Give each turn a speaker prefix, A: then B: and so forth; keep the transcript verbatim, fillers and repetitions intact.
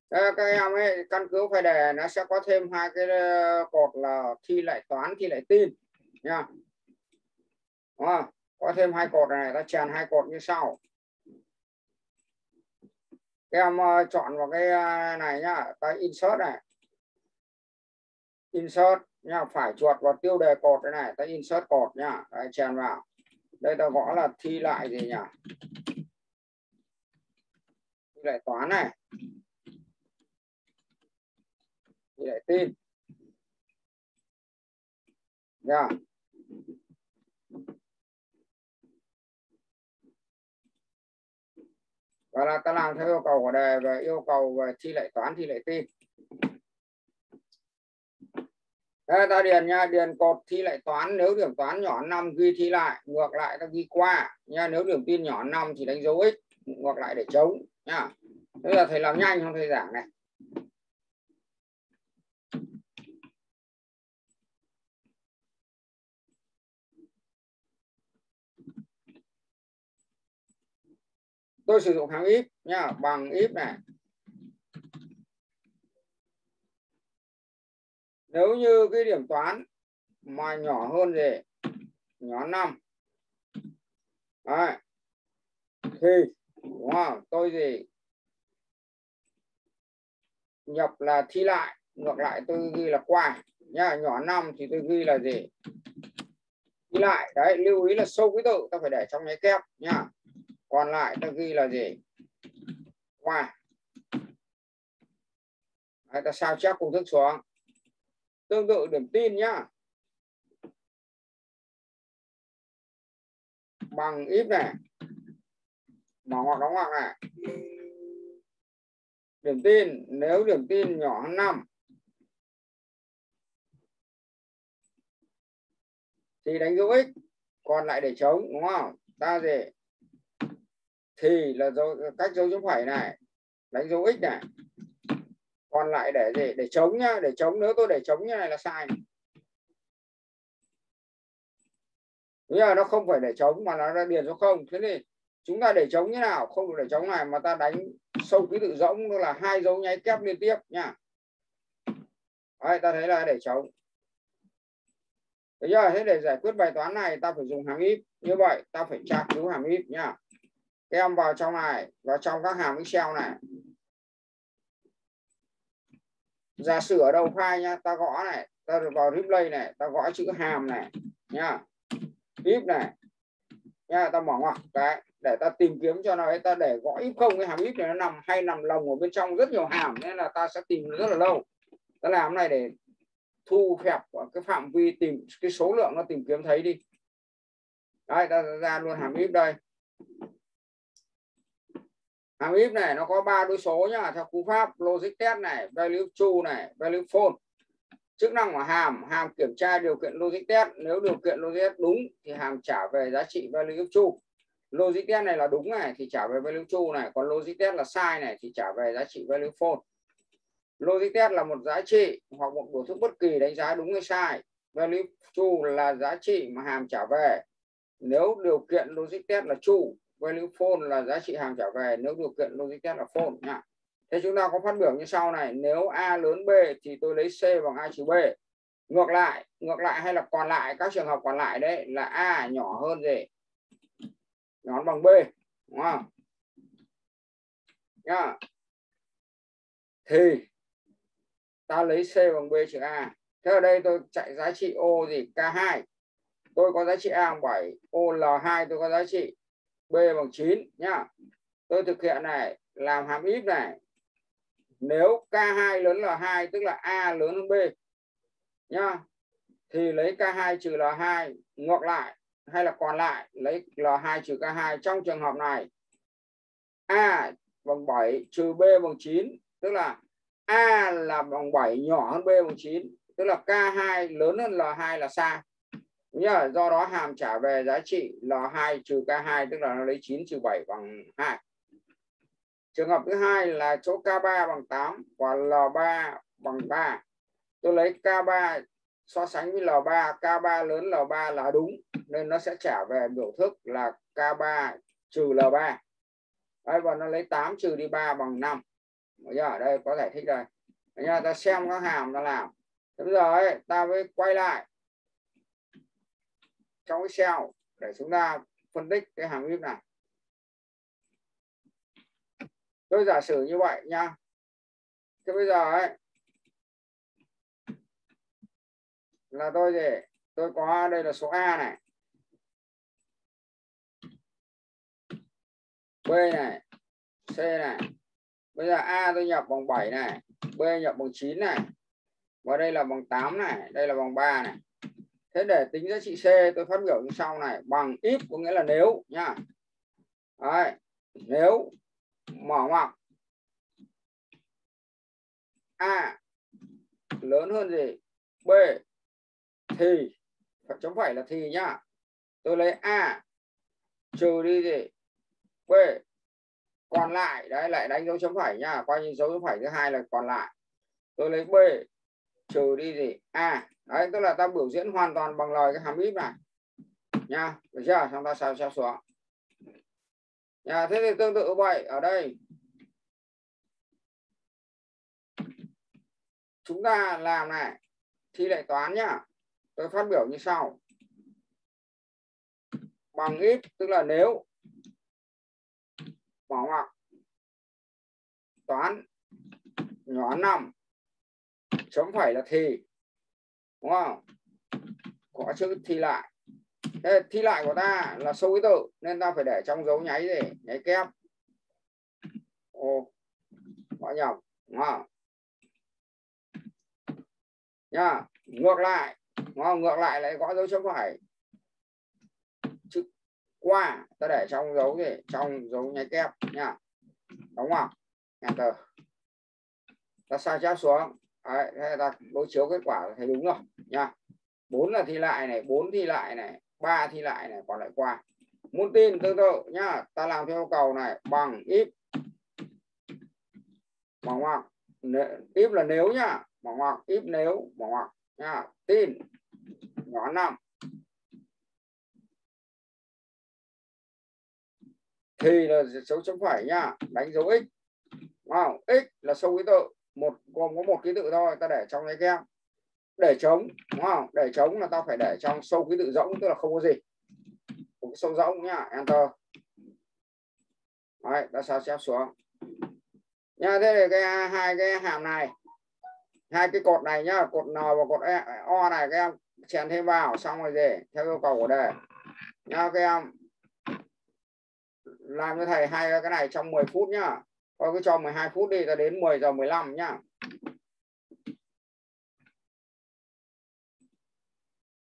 A: Các em ấy căn cứ phải đề nó sẽ có thêm hai cái cột là thi lại toán, thi lại tin nha. Đúng không? Có thêm hai cột này, ta chèn hai cột như sau. Các em uh, chọn vào cái uh, này nhá, ta insert này, insert nha, phải chuột vào tiêu đề cột đây này, ta insert cột nhá, đấy, chèn vào. Đây ta gõ là thi lại gì nhỉ? Thi lại toán này, thi lại tin nha. Và là ta làm theo yêu cầu của đề về yêu cầu về thi lại toán, thi lại tin. Đây, ta điền nha, điền cột thi lại toán, nếu điểm toán nhỏ năm ghi thi lại, ngược lại ta ghi qua nha. Nếu điểm tin nhỏ năm thì đánh dấu x, ngược lại để chống nha. Bây giờ thầy làm nhanh không thầy giảng này. Tôi sử dụng hàm if nha, bằng if này. Nếu như cái điểm toán mà nhỏ hơn gì, nhỏ năm, đấy, thì đúng không? Tôi gì nhập là thi lại, ngược lại tôi ghi là qua nha. Nhỏ năm thì tôi ghi là gì, thi lại. Đấy, lưu ý là sâu ký tự ta phải để trong nháy kép nha. Còn lại ta ghi là gì, qua. Đấy, ta sao chép công thức xuống. Tương tự điểm tin nhá, bằng if này, mở ngoặc đóng ngoặc này. Điểm tin, nếu điểm tin nhỏ hơn năm thì đánh dấu x, còn lại để chống, đúng không? Ta gì thì là dấu, cách dấu chấm phẩy này, đánh dấu x này, còn lại để gì, để chống nhá. Để chống, nếu tôi để chống như này là sai này. Bây giờ nó không phải để chống mà nó đã điền số không. Thế thì chúng ta để chống như nào? Không được để chống này mà ta đánh sâu ký tự rỗng, tức là hai dấu nháy kép liên tiếp nha. Đấy, ta thấy là để chống. Bây giờ thế để giải quyết bài toán này ta phải dùng hàm if. Như vậy ta phải tra cứu hàm if nhá. Các em vào trong này, vào trong các hàm Excel này. Giả sử ở đầu file nhá, ta gõ này, ta vào replay này, ta gõ chữ hàm này nhá, if này nha, ta mở ngoặc cái để ta tìm kiếm cho nó ấy, ta để gõ if không, cái hàm if này nó nằm hay nằm lồng ở bên trong rất nhiều hàm nên là ta sẽ tìm rất là lâu. Ta làm này để thu hẹp cái phạm vi tìm cái số lượng nó tìm kiếm thấy đi. Đây, ta ra luôn hàm if đây. Hàm if này nó có ba đối số nhá, theo cú pháp logic test này, value true này, value false. Chức năng của hàm, hàm kiểm tra điều kiện logic test. Nếu điều kiện logic test đúng thì hàm trả về giá trị value true. Logic test này là đúng này thì trả về value true này, còn logic test là sai này thì trả về giá trị value false. Logic test là một giá trị hoặc một biểu thức bất kỳ đánh giá đúng hay sai. Value true là giá trị mà hàm trả về. Nếu điều kiện logic test là true, value false là giá trị hàm trả về nếu điều kiện logic test là false nhá. Thế chúng ta có phát biểu như sau này, nếu A lớn B thì tôi lấy C bằng A trừ B. Ngược lại, ngược lại hay là còn lại, các trường hợp còn lại đấy là A nhỏ hơn gì? Nhỏ hơn bằng B, đúng không? Nhá. Thì ta lấy C bằng B trừ A. Thế ở đây tôi chạy giá trị O gì? K hai. Tôi có giá trị A bằng bảy, O L hai tôi có giá trị B bằng chín nhá. Tôi thực hiện này, làm hàm if này. Nếu K hai lớn L hai tức là A lớn hơn B nhá, thì lấy K hai trừ L hai. Ngược lại hay là còn lại lấy L hai trừ K hai. Trong trường hợp này A bằng bảy trừ B bằng chín, tức là A là bằng bảy nhỏ hơn B bằng chín, tức là K hai lớn hơn L hai là sai nhá. Do đó hàm trả về giá trị L hai trừ K hai, tức là nó lấy chín trừ bảy bằng hai. Trường hợp thứ hai là chỗ K ba bằng tám và L ba bằng ba. Tôi lấy K ba so sánh với L ba, K ba lớn L ba là đúng nên nó sẽ trả về biểu thức là K ba trừ L ba. Đấy, và nó lấy tám trừ đi ba bằng năm. Bây giờ ở đây có giải thích đây. Bây giờ ta xem các hàm ta làm. Thế bây giờ ấy, ta mới quay lại trong cái Excel để chúng ta phân tích cái hàm if này. Tôi giả sử như vậy nha. Thế bây giờ ấy là tôi gì? Tôi có đây là số A này, B này, C này. Bây giờ A tôi nhập bằng bảy này, B nhập bằng chín này, và đây là bằng tám này, đây là bằng ba này. Thế để tính giá trị C tôi phát biểu như sau này, bằng if có nghĩa là nếu nhá. Đấy, nếu mở ngoặc A lớn hơn gì? B thì chấm phẩy là thì nhá. Tôi lấy A trừ đi gì? B còn lại, đấy lại đánh dấu chấm phẩy nhá, coi như dấu chấm phẩy thứ hai là còn lại. Tôi lấy B trừ đi gì? A. Đấy, tức là ta biểu diễn hoàn toàn bằng lời cái hàm if này nha, được chưa? Xong ta sao sao xuống nha. Thế thì tương tự vậy ở đây chúng ta làm này, thi lại toán nhá. Tôi phát biểu như sau, bằng if tức là nếu mở ngoặc toán nhỏ năm chấm phẩy là thì, đúng không? Có chữ thi lại. Thế thi lại của ta là số ký tự nên ta phải để trong dấu nháy gì? Nháy kép. Ô, có nhầm, đúng không? Nha, ngược lại, đúng không? Ngược lại lại có dấu chấm phẩy. Chữ qua ta để trong dấu gì? Trong dấu nháy kép nha. Đúng không? Enter. Ta sao chép xuống. Đấy, thế ta đối chiếu kết quả thấy đúng rồi nha. bốn là thi lại này, bốn thi lại này, ba thi lại này, còn lại qua. Muốn tin tương tự nhá, ta làm theo yêu cầu này, bằng if mở ngoặc, if là nếu nhá, mở ngoặc if nếu mở ngoặc nhá, tin nhỏ năm thì là dấu chấm phẩy nhá, đánh dấu x, đúng không? X là số ký tự, một gồm có một ký tự thôi, ta để trong cái kem. Để trống, đúng không? Để trống là ta phải để trong sâu ký tự rỗng, tức là không có gì, một cái sâu rỗng nhá, enter. Đấy, ta sao chép xuống nha. Thế thì cái hai cái hàm này, hai cái cột này nhá, cột N và cột O này các em chèn thêm vào, xong rồi gì theo yêu cầu của đề nha. Các em làm cho thầy hai cái này trong mười phút nhá, thôi cứ cho mười hai phút đi, ta đến mười giờ mười lăm nhá.